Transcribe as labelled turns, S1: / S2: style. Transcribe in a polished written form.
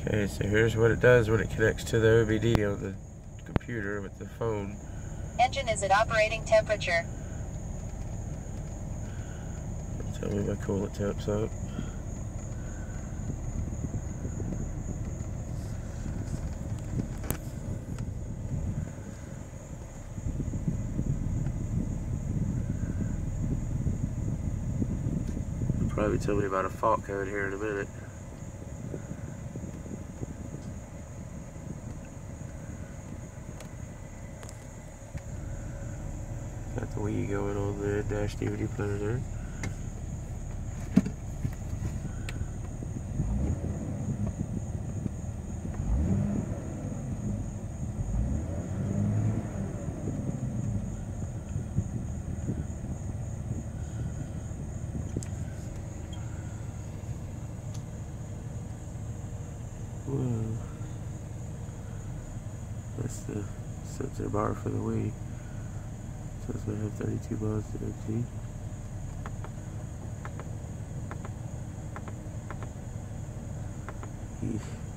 S1: Okay, so here's what it does when it connects to the OBD on the computer with the phone.
S2: Engine is at operating temperature.
S1: Tell me my coolant temp's up. It'll probably tell me about a fault code here in a minute. Got the Wii going on the dash DVD player there. Whoa. That's the sensor bar for the Wii. So it's going to have 32 miles to empty. Eesh.